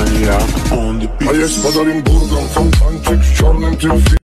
maniak on the beat. A jest padalim burgą, fontanczyk w czarnym tym